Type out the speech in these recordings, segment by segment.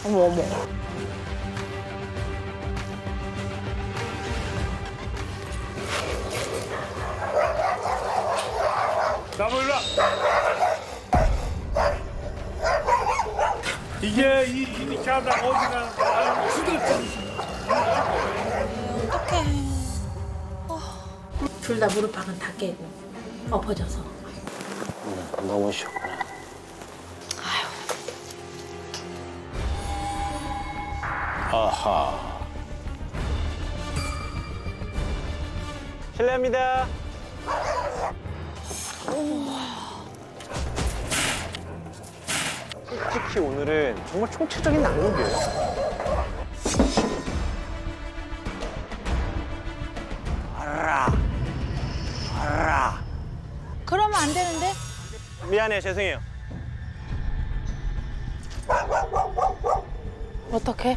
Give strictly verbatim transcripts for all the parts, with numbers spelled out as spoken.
어머 어머. 나무 일로 와. 이게 이 이렇게 하다가 어디가 수들지. 어떡해. 둘 다 무릎팍은 다 깨고 엎어져서. 음, 너무 쉬웠구나. 아휴. 아하. 실례합니다. 솔직히 오늘은 정말 총체적인 낙록이에요. 알아. 알아. 그러면 안 되는데? 미안해요. 죄송해요. 어떡해?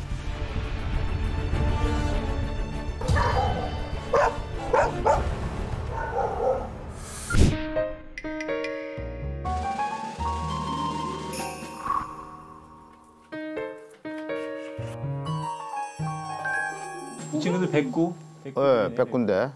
이 친구들 백구? 네, 백구인데.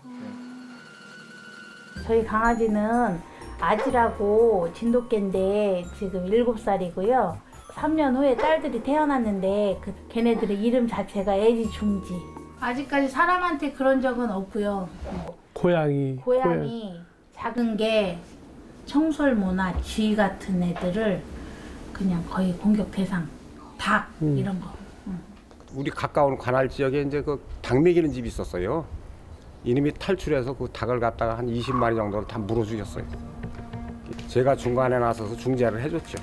저희 강아지는 아지라고 진돗개인데 지금 일곱 살이고요. 삼 년 후에 딸들이 태어났는데 그 걔네들의 이름 자체가 애지중지. 아직까지 사람한테 그런 적은 없고요. 고양이. 고양이 작은 게 청설모나 쥐 같은 애들을 그냥 거의 공격 대상. 닭 음. 이런 거. 우리 가까운 관할 지역에 이제 그 닭 먹이는 집이 있었어요. 이놈이 탈출해서 그 닭을 갖다가 한 이십 마리 정도를 다 물어 죽였어요. 제가 중간에 나서서 중재를 해줬죠.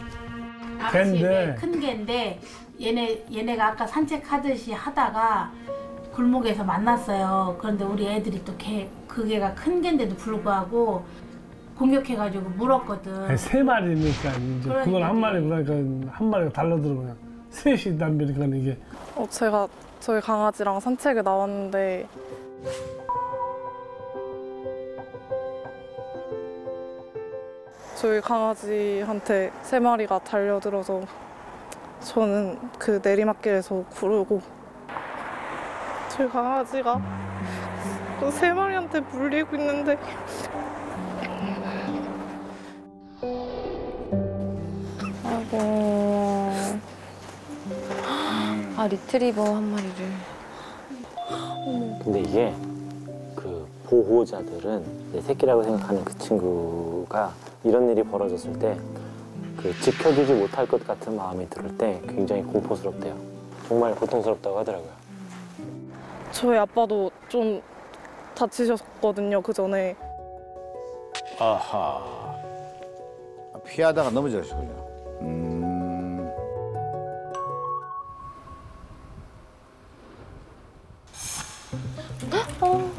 갠데 큰 개인데 얘네 얘네가 아까 산책하듯이 하다가 골목에서 만났어요. 그런데 우리 애들이 또 개 그 개가 큰 개인데도 불구하고 공격해가지고 물었거든. 아니, 세 마리니까 이제 그러니까 그건 한 마리 그러니까 한 마리가 달라들어 그냥 셋이 남비니까 이게. 어, 제가 저희 강아지랑 산책을 나왔는데 저희 강아지한테 세 마리가 달려들어서 저는 그 내리막길에서 구르고 저희 강아지가 그 세 마리한테 물리고 있는데 아이고. 아, 리트리버 한 마리를. 근데 이게 그 보호자들은 내 새끼라고 생각하는 그 친구가 이런 일이 벌어졌을 때 그 지켜주지 못할 것 같은 마음이 들을 때 굉장히 공포스럽대요. 정말 고통스럽다고 하더라고요. 저희 아빠도 좀 다치셨거든요, 그 전에. 아하. 피하다가 넘어졌군요. 음. 어.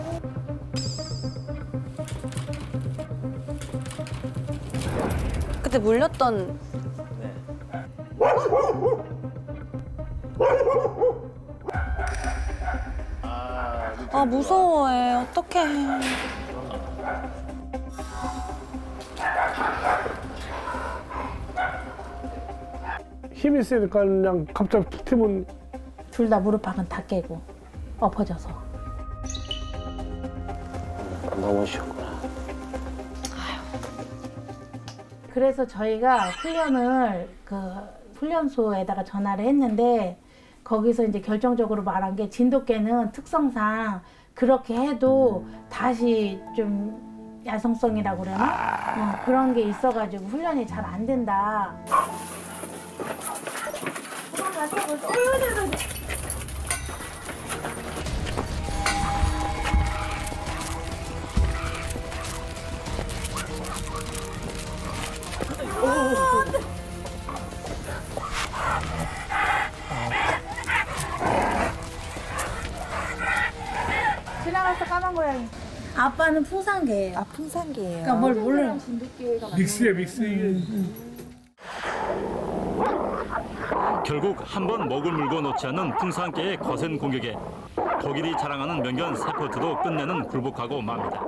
그때 물렸던. 네. 아, 무서워해. 어떡해. 힘이 세니까 그냥 갑자기 툭 튀면 둘 다 무릎팍은 다 깨고 엎어져서. 음, 너무 쉬웠구나. 그래서 저희가 훈련을 그 훈련소에다가 전화를 했는데 거기서 이제 결정적으로 말한 게 진돗개는 특성상 그렇게 해도 다시 좀 야성성이라고 그러나? 어, 그런 게 있어가지고 훈련이 잘 안 된다. 지나갔어 까만 고양이. 아빠는 풍산개예요. 아, 풍산개예요. 그러니까 뭘 모르는. 믹스야 믹스. 결국 한 번 먹을 물고 놓지 않는 풍산개의 거센 공격에 독일이 자랑하는 명견 세포트도 끝내는 굴복하고 맙니다.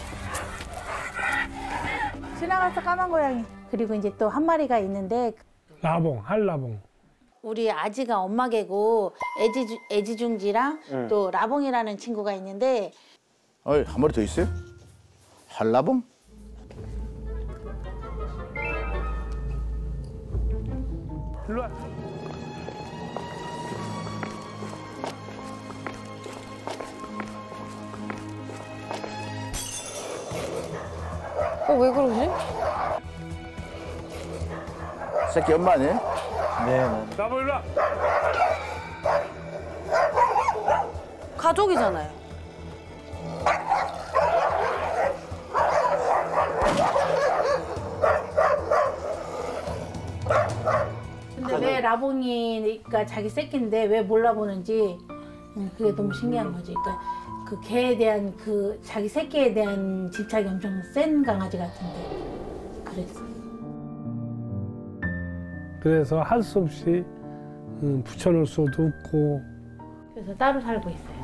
지나갔어 까만 고양이. 그리고 이제 또 한 마리가 있는데 라봉, 한라봉. 우리 아지가 엄마 개고 애지, 애지중지랑 응. 또 라봉이라는 친구가 있는데 어이, 한 마리 더 있어요? 한라봉? 일로 와. 어, 왜 그러지? 새끼 엄마 아니에요? 네. 라봉 일로 와. 가족이잖아요. 근데 왜 라봉이가 자기 새끼인데 왜 몰라보는지 음, 그게 너무 신기한 거지. 그러니까 그 개에 대한 그 자기 새끼에 대한 집착이 엄청 센 강아지 같은데 그랬어. 그래서 할 수 없이 음, 붙여놓을 수도 없고. 그래서 따로 살고 있어요.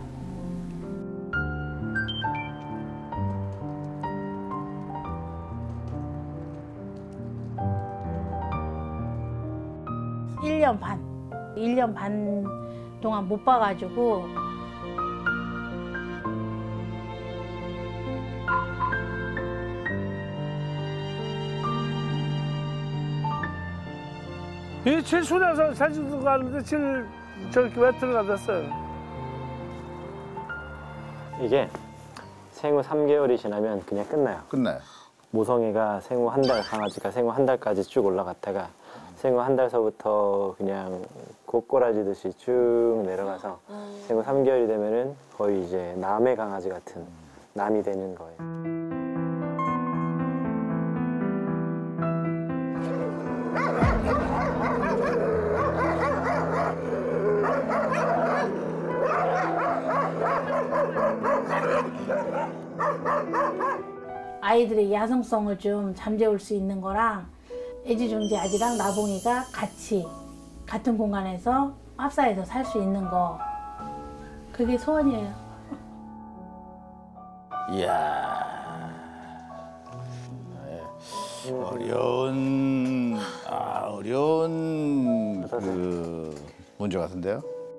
일 년 반. 일 년 반 동안 못 봐가지고 이 칠순에서 제주도 가는데 칠 저렇게 왜 들어가졌어요? 이게 생후 삼 개월이 지나면 그냥 끝나요. 끝나요. 모성애가 생후 한 달, 강아지가 생후 한 달까지 쭉 올라갔다가 생후 한 달서부터 그냥 곧꼬라지듯이 쭉 내려가서 생후 삼 개월이 되면은 거의 이제 남의 강아지 같은 남이 되는 거예요. 아이들의 야성성을 좀 잠재울 수 있는 거랑 애지중지 아지랑 나봉이가 같이 같은 공간에서 합사해서 살 수 있는 거 그게 소원이에요. 이야. 네. 어려운, 아, 어려운 그 문제 같은데요?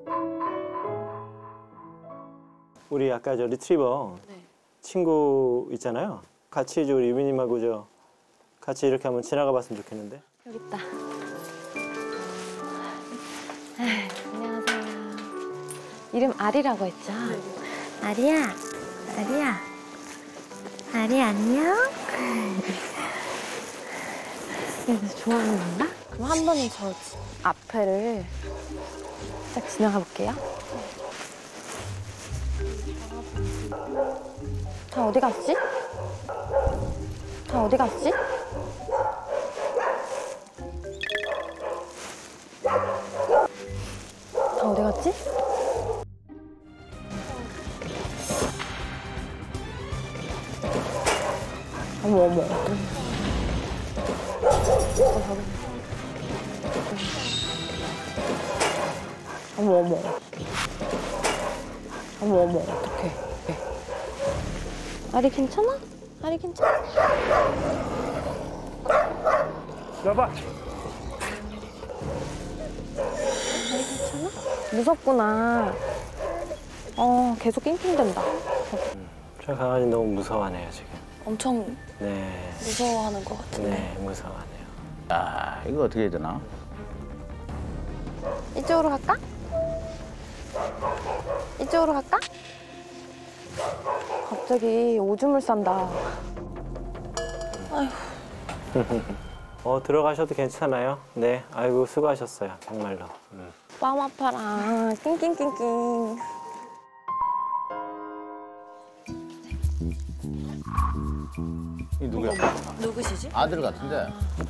우리 아까 저 리트리버 네. 친구 있잖아요. 같이 이제 우리 유미님하고 저 같이 이렇게 한번 지나가 봤으면 좋겠는데. 여기 있다. 아, 안녕하세요. 이름 아리라고 했죠? 아리야, 아리야, 아리 안녕? 그래서 좋아하는 건가? 그럼 한 번은 저 앞에를 딱 지나가 볼게요. 다 어디 갔지? 다 어디 갔지? 다 어디 갔지? 어머 어머. 어머 어머. 어머 어머 어떡해. 네. 아리 괜찮아? 아리 괜찮아? 여봐. 아리 괜찮아? 무섭구나. 어 계속 낑낑댄다. 저 강아지 너무 무서워하네요 지금. 엄청 네. 무서워하는 것 같은데. 네, 무서워하네요. 아, 이거 어떻게 해야 되나? 이쪽으로 갈까? 이쪽으로 갈까? 갑자기 오줌을 싼다. 아휴. 어 들어가셔도 괜찮아요. 네, 아이고 수고하셨어요 정말로. 음. 뺨 아파라. 낑낑낑낑. 이 누구야? 누구시지? 아들 같은데.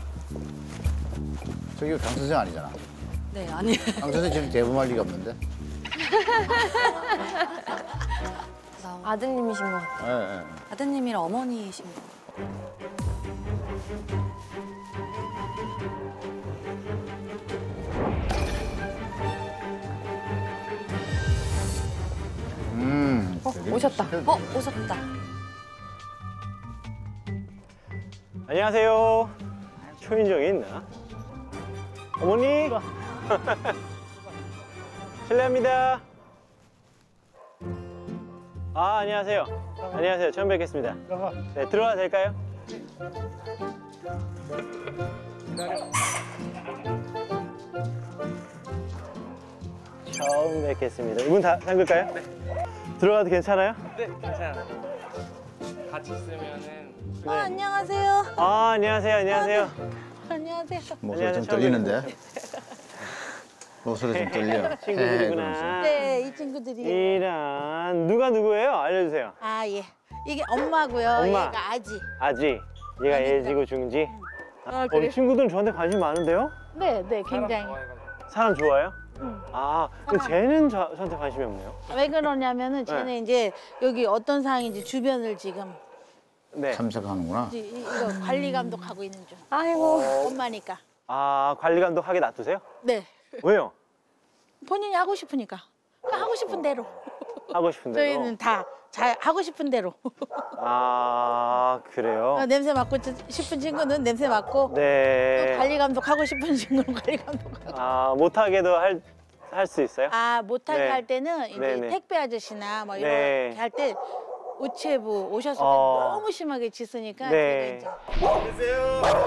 저기 강 선생 아니잖아. 네, 아니에요. 강 선생 지금 대부할 리가 없는데. 아드님이신 것 같아요. 예, 예. 아드님이랑 어머니이신 것 같아요. 음. 어, 오셨다. 어, 오셨다. 안녕하세요. 초인종이 있나? 어머니. 실례합니다. 아, 안녕하세요. 안녕하세요. 처음 뵙겠습니다. 네, 들어가도 될까요? 처음 뵙겠습니다. 문 다 잠글까요? 네. 들어가도 괜찮아요? 네, 괜찮아요. 같이 있으면은. 아, 안녕하세요. 아, 안녕하세요. 안녕하세요. 안녕하세요. 목소리 좀 떨리는데. 목소리 좀 떨려. 친구들이구나. 네, 이 친구들이. 이란 누가 누구예요? 알려주세요. 아, 예. 이게 엄마고요. 엄마. 얘가 아지. 아지. 얘가 애지고 중지. 아, 어, 그래요? 친구들은 저한테 관심 많은데요? 네, 네, 굉장히. 사람 좋아해요? 응. 아, 근데 쟤는 저, 저한테 관심이 없네요. 왜 그러냐면은 쟤는 네. 이제 여기 어떤 상황인지 주변을 지금 네. 참석하는구나. 이제 이- 이거 관리 감독하고 있는 중. 아이고. 엄마니까. 아, 관리 감독 하게 놔두세요? 네. 왜요? 본인이 하고 싶으니까. 그러니까 하고 싶은 대로. 하고 싶은 대로. 저희는 다 잘 하고 싶은 대로. 아, 그래요? 어, 냄새 맡고 싶은 친구는 냄새 맡고 네. 또 관리 감독 하고 싶은 친구는 관리 감독하고. 아, 못하게도 할, 할 수 있어요? 아, 못하게 네. 할 때는 이제 네네. 택배 아저씨나 뭐 이렇게 네. 할 때 우체부 오셨을 때 어. 너무 심하게 짖으니까 네. 제가 이제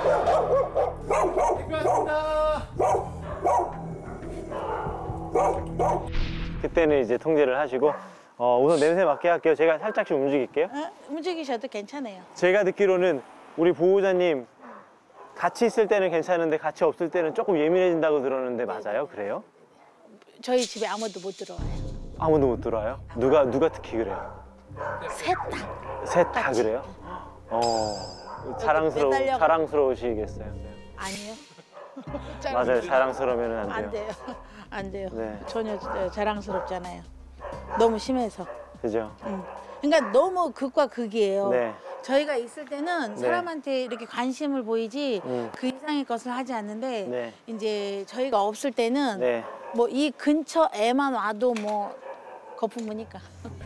그때는 이제 통제를 하시고 어, 우선 냄새 맡게 할게요. 제가 살짝씩 움직일게요. 어, 움직이셔도 괜찮아요. 제가 듣기로는 우리 보호자님 같이 있을 때는 괜찮은데 같이 없을 때는 조금 예민해진다고 들었는데 맞아요? 그래요? 저희 집에 아무도 못 들어와요. 아무도 못 들어와요? 누가 누가 특히 그래요? 셋 다. 셋 다 그래요? 어, 자랑스러워 매달려가- 자랑스러우시겠어요. 아니요. 맞아요. 자랑스러우면 안 돼요. 안 돼요. 안 돼요. 네. 전혀 저- 자랑스럽잖아요. 너무 심해서. 그죠? 음. 그러니까 너무 극과 극이에요. 네. 저희가 있을 때는 네. 사람한테 이렇게 관심을 보이지 음. 그 이상의 것을 하지 않는데 네. 이제 저희가 없을 때는 네. 뭐 이 근처에만 와도 뭐 거품무니까.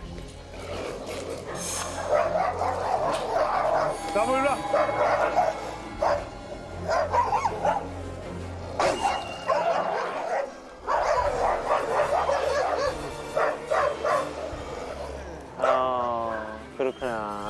나무 일로 와. 아, 그렇구나.